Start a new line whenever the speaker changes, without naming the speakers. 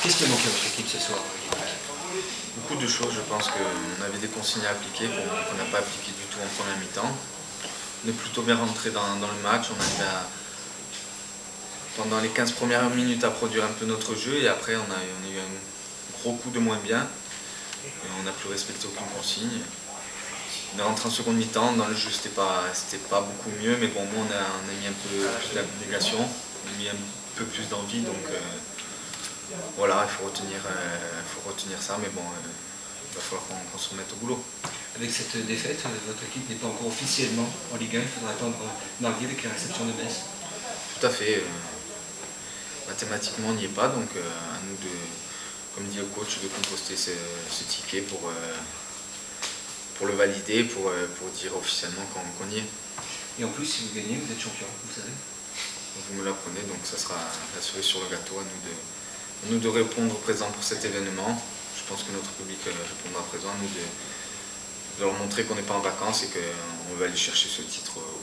Qu'est-ce qui a manqué à votre équipe ce soir?
Beaucoup de choses, je pense qu'on avait des consignes à appliquer qu'on n'a pas appliquées du tout en première mi-temps. On est plutôt bien rentré dans le match, on arrive pendant les 15 premières minutes à produire un peu notre jeu et après on a eu un gros coup de moins bien. Et on n'a plus respecté aucune consigne. On est rentré en seconde mi-temps, dans le jeu c'était pas beaucoup mieux, mais bon, moi on a mis un peu plus d'abnégation, on a mis un peu plus d'envie, donc voilà, il faut retenir ça, mais bon, il va falloir qu'on se remette au boulot.
Avec cette défaite, votre équipe n'est pas encore officiellement en Ligue 1, il faudra attendre mardi avec la réception de Metz.
Tout à fait. Mathématiquement on n'y est pas, donc à nous de, comme dit le coach, de composter ce ticket pour le valider, pour dire officiellement qu'on y est.
Et en plus, si vous gagnez, vous êtes champion, vous savez.
Donc vous me l'apprenez, donc ça sera la cerise sur le gâteau à nous de répondre présent pour cet événement. Je pense que notre public répondra présent, à nous de leur montrer qu'on n'est pas en vacances et qu'on va aller chercher ce titre